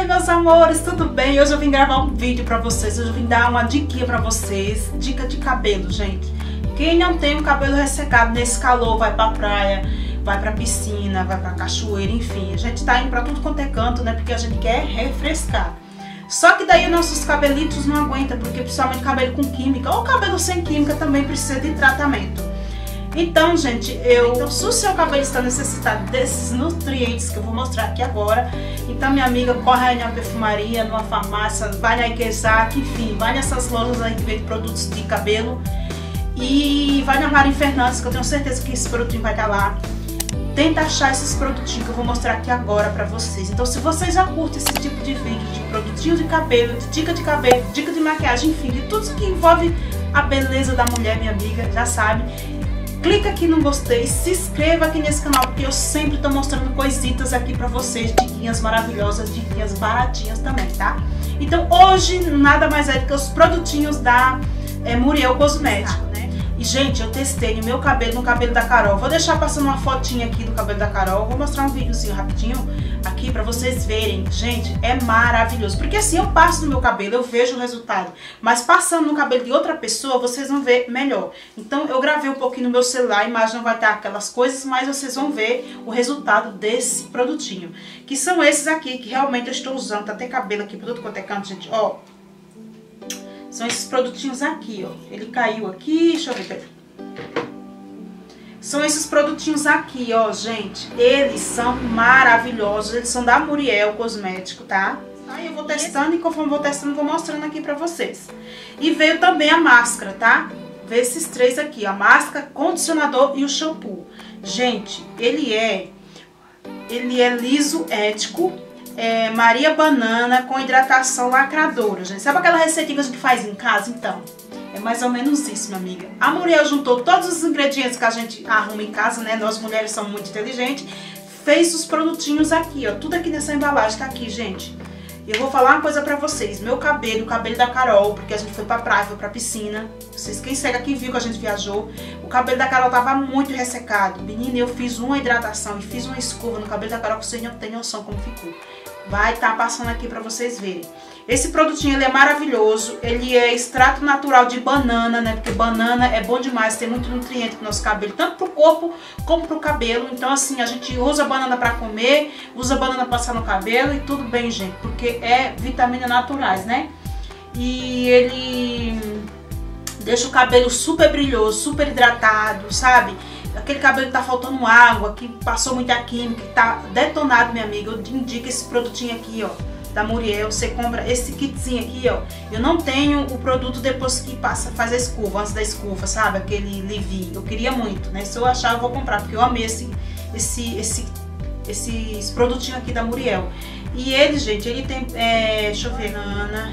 meus amores, tudo bem? Hoje eu vim gravar um vídeo pra vocês, hoje eu vim dar uma diquinha pra vocês, dica de cabelo, gente. Quem não tem o cabelo ressecado nesse calor, vai pra praia, vai pra piscina, vai pra cachoeira, enfim. A gente tá indo pra tudo quanto é canto, né, porque a gente quer refrescar. Só que daí nossos cabelitos não aguentam, porque principalmente cabelo com química, ou cabelo sem química também precisa de tratamento. Então, gente, se o seu cabelo está necessitado desses nutrientes que eu vou mostrar aqui agora, então, minha amiga, corre aí na perfumaria, numa farmácia, vai na Ikezak, enfim, vai nessas lojas aí que vendem produtos de cabelo e vai na Mari Fernandes, que eu tenho certeza que esse produtinho vai estar lá. Tenta achar esses produtinhos que eu vou mostrar aqui agora pra vocês. Então, se vocês já curtem esse tipo de vídeo de produtinho de cabelo, de cabelo, dica de maquiagem, enfim, de tudo que envolve a beleza da mulher, minha amiga, já sabe. Clica aqui no gostei, se inscreva aqui nesse canal, porque eu sempre tô mostrando coisitas aqui pra vocês, diquinhas maravilhosas, diquinhas baratinhas também, tá? Então hoje nada mais é do que os produtinhos da Muriel Cosméticos, né? E gente, eu testei no meu cabelo, no cabelo da Carol. Vou deixar passando uma fotinha aqui do cabelo da Carol. Vou mostrar um videozinho rapidinho aqui pra vocês verem. Gente, é maravilhoso. Porque assim, eu passo no meu cabelo, eu vejo o resultado. Mas passando no cabelo de outra pessoa, vocês vão ver melhor. Então eu gravei um pouquinho no meu celular, a imagem não vai estar aquelas coisas, mas vocês vão ver o resultado desse produtinho. Que são esses aqui, que realmente eu estou usando. Tá até cabelo aqui, produto quanto é canto, gente, ó. São esses produtinhos aqui, ó. Ele caiu aqui, deixa eu ver, peraí. São esses produtinhos aqui, ó, gente. Eles são maravilhosos. Eles são da Muriel Cosmético, tá? Aí eu vou testando e conforme vou testando, vou mostrando aqui pra vocês. E veio também a máscara, tá? Veio esses três aqui, a máscara, condicionador e o shampoo. Gente, ele é liso ético. Maria Banana com hidratação lacradora, gente. Sabe aquela receitinha que a gente faz em casa? Então, é mais ou menos isso, minha amiga. A Muriel juntou todos os ingredientes que a gente arruma em casa, né? Nós mulheres somos muito inteligentes. Fez os produtinhos aqui, ó. Tudo aqui nessa embalagem tá aqui, gente. Eu vou falar uma coisa pra vocês. Meu cabelo, o cabelo da Carol, porque a gente foi pra praia, foi pra piscina. Vocês, quem segue aqui viu que a gente viajou. O cabelo da Carol tava muito ressecado. Menina, eu fiz uma hidratação e fiz uma escova no cabelo da Carol que vocês não tem noção como ficou. Vai estar passando aqui pra vocês verem. Esse produtinho, ele é maravilhoso. Ele é extrato natural de banana, né? Porque banana é bom demais, tem muito nutriente pro nosso cabelo, tanto pro corpo como pro cabelo. Então, assim, a gente usa banana pra comer, usa banana pra passar no cabelo e tudo bem, gente. Porque é vitaminas naturais, né? E ele deixa o cabelo super brilhoso, super hidratado, sabe? Aquele cabelo que tá faltando água, que passou muita química, que tá detonado, minha amiga. Eu indico esse produtinho aqui, ó, da Muriel. Você compra esse kitzinho aqui, ó. Eu não tenho o produto depois que passa, faz a escova, antes da escova, sabe? Aquele leave-in. Eu queria muito, né? Se eu achar, eu vou comprar, porque eu amei esses produtinhos aqui da Muriel. E ele, gente, ele tem, deixa eu ver, banana,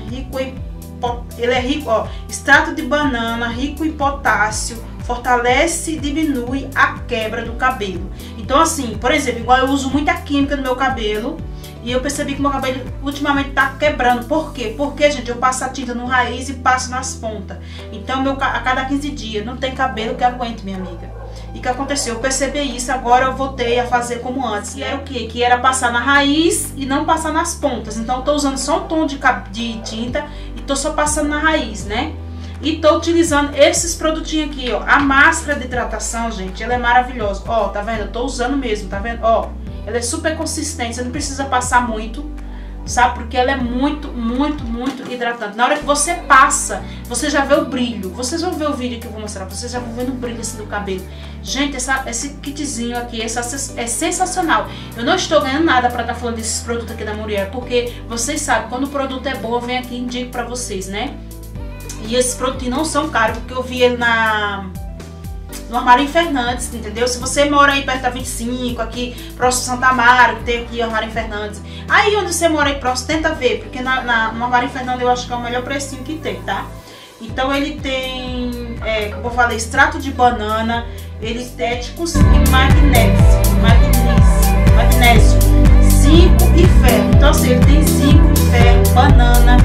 ele é rico, ó, extrato de banana, rico em potássio, fortalece e diminui a quebra do cabelo. Então, assim, por exemplo, igual eu uso muita química no meu cabelo e eu percebi que meu cabelo ultimamente tá quebrando. Por quê? Porque, gente, eu passo a tinta no raiz e passo nas pontas. Então, a cada 15 dias não tem cabelo que aguente, minha amiga. E o que aconteceu? Eu percebi isso, agora eu voltei a fazer como antes. Que era o quê? Que era passar na raiz e não passar nas pontas. Então, eu tô usando só um tom de tinta e tô só passando na raiz, né? E tô utilizando esses produtinhos aqui, ó. A máscara de hidratação, gente, ela é maravilhosa. Ó, tá vendo? Eu tô usando mesmo, tá vendo? Ó, ela é super consistente, você não precisa passar muito, sabe? Porque ela é muito, muito, muito hidratante. Na hora que você passa, você já vê o brilho. Vocês vão ver o vídeo que eu vou mostrar, vocês já vão ver o brilho assim do cabelo. Gente, esse kitzinho aqui é sensacional. Eu não estou ganhando nada pra estar falando desses produtos aqui da Muriel, porque vocês sabem, quando o produto é bom, eu venho aqui e indico pra vocês, né? E esses produtos não são caros, porque eu vi ele no Armário Fernandes, entendeu? Se você mora aí perto da 25, aqui próximo Santa Amaro, que tem aqui o Armário Fernandes. Aí onde você mora aí próximo, tenta ver, porque no Armário Fernandes eu acho que é o melhor precinho que tem, tá? Então ele tem, como eu falei, extrato de banana, ele estéticos e magnésio, zinco e ferro. Então assim, ele tem zinco, ferro, banana,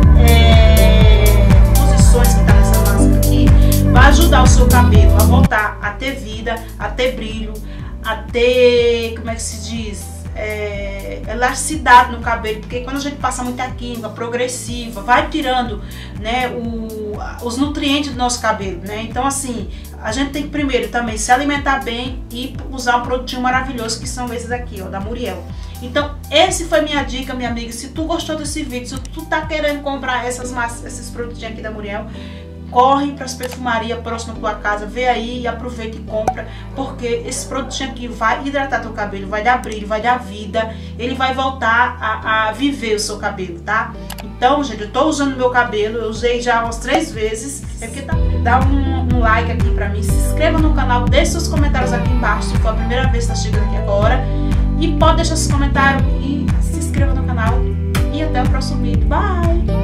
que tá nessa máscara aqui, vai ajudar o seu cabelo a voltar a ter vida, a ter brilho, a ter, como é que se diz, elasticidade no cabelo, porque quando a gente passa muita química progressiva, vai tirando, né, os nutrientes do nosso cabelo, né? Então assim, a gente tem que primeiro também se alimentar bem e usar um produtinho maravilhoso, que são esses aqui, ó, da Muriel. Então, esse foi minha dica, minha amiga. Se tu gostou desse vídeo, se tu tá querendo comprar esses produtinhos aqui da Muriel, corre para as perfumarias próximas à tua casa, vê aí e aproveita e compra, porque esse produtinho aqui vai hidratar teu cabelo, vai dar brilho, vai dar vida, ele vai voltar a viver o seu cabelo, tá? Então, gente, eu tô usando meu cabelo, eu usei já umas 3 vezes, dá um like aqui pra mim, se inscreva no canal, deixe seus comentários aqui embaixo, se for a primeira vez que tá chegando aqui agora, e pode deixar seus comentários e se inscreva no canal, e até o próximo vídeo, bye!